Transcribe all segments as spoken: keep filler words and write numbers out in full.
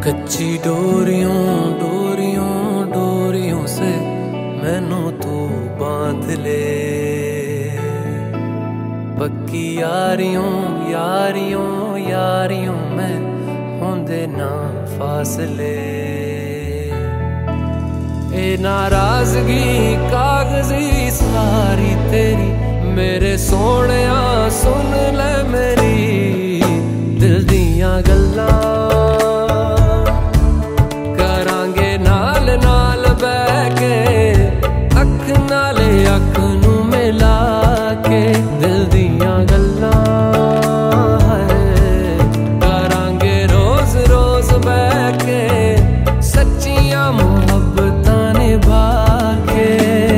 कच्ची डोरियों डोरियों डोरियों से मैनू तू बांध ले, पक्की यारियों यारियों यारियों में होंदे ना फासले। ए नाराजगी कागजी सारी तेरी मेरे सोहणिया सुन ले मेरी दिल दियां गल्लां, करांगे नाल नाल बैठ के अख नाले अख नू मिला के दिल दियां गल्लां करांगे रोज रोज बैठ के सच्चियां मुहब्बतां निभा के।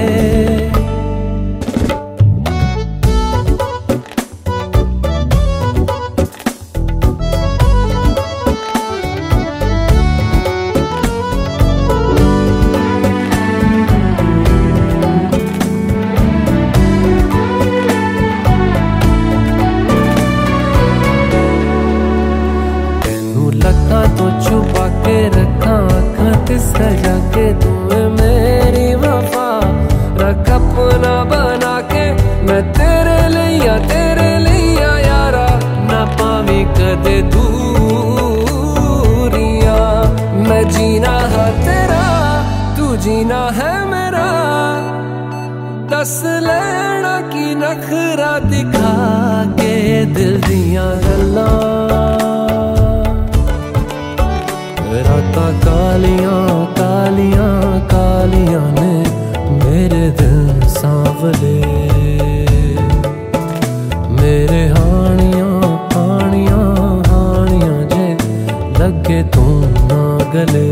तो छुपा के रखा आँखां ते सजा के तूने मेरी वफा रख अपना बना के मैं तेरे लिया तेरे लिया यारा ना पावी कदे दूरियां। मैं जीना है तेरा तू जीना है मेरा, दस लेना की नखरा दिखा के दिल दियां गल्लां। रातां कालियां कालियां कालियां ने मेरे दिल सांवले, मेरे हानियां हानियां हानियां जे लगे तू ना गले।